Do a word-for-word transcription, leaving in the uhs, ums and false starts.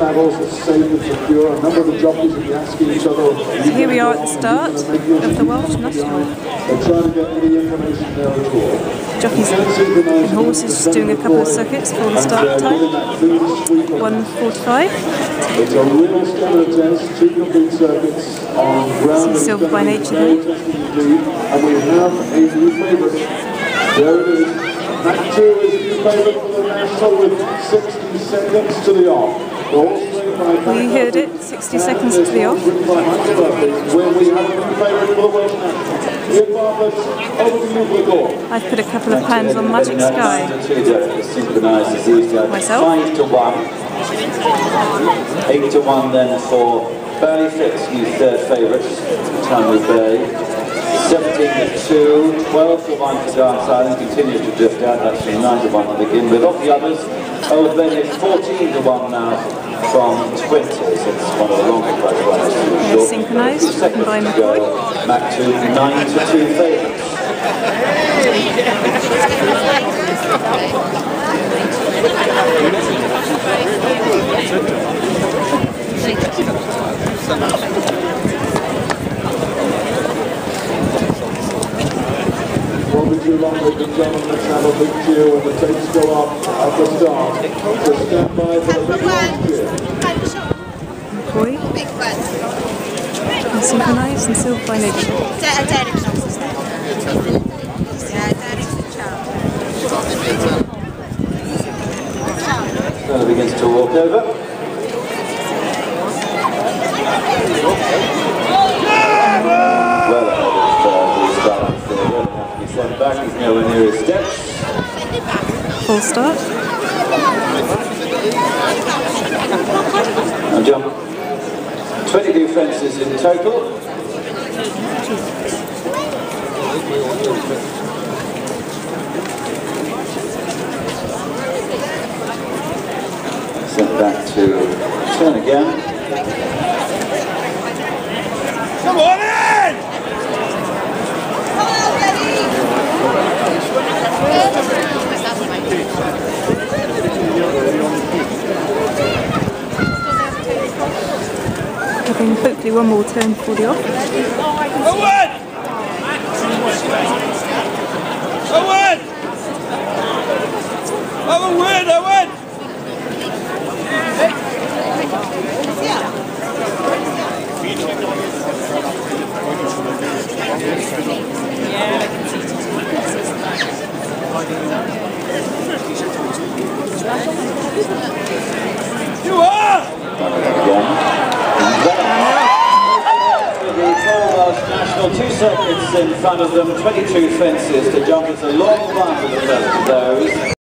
travels are safe and secure. A number of the jockeys will be asking each other. So here we are at the start of the Welsh National. They're trying to get any information there at all. Jockeys and horses doing a couple of circuits for the start time. one forty-five. It's a real stamina test, two complete circuits on ground. See Silver by Nature there. And we have a new favourite. There it is. Mac two is the new favourite for the National with sixty seconds to the off. Well, you heard it, sixty seconds to the off. Where we have a new favourite for the Welsh National. I've put a couple of pounds on Magic Sky. Myself. Five to one. Eight to one then for Barry Fitz, new third favourite, Tammy Bay. seventeen to two, twelve to one to Dance Island, continues to drift out, actually nine to one to begin with. Of the others, Old Ben is fourteen to one now from twenty, so it's one of the longer price runners. Yeah, synchronised, written by McCoy. Mac two, nine to two favourites. Won't be too long, ladies and gentlemen. Let's have a big cheer when the tapes go up at the start. So stand by for the big long cheer. McCoy. And synchronised and Silver by Nature. Stella begins to walk over. Well ahead of uh, the start of the field. Have to be sent back, he's nowhere near his steps. Full start. Now jump. twenty-two fences in total. Sent back to turn again. Come on in! Having hopefully one more turn before the off. Owen! Owen! Owen, win, Owen! You are! The Coral Welsh National, two circuits in front of them, twenty-two fences to jump. It's a long run for the first of those.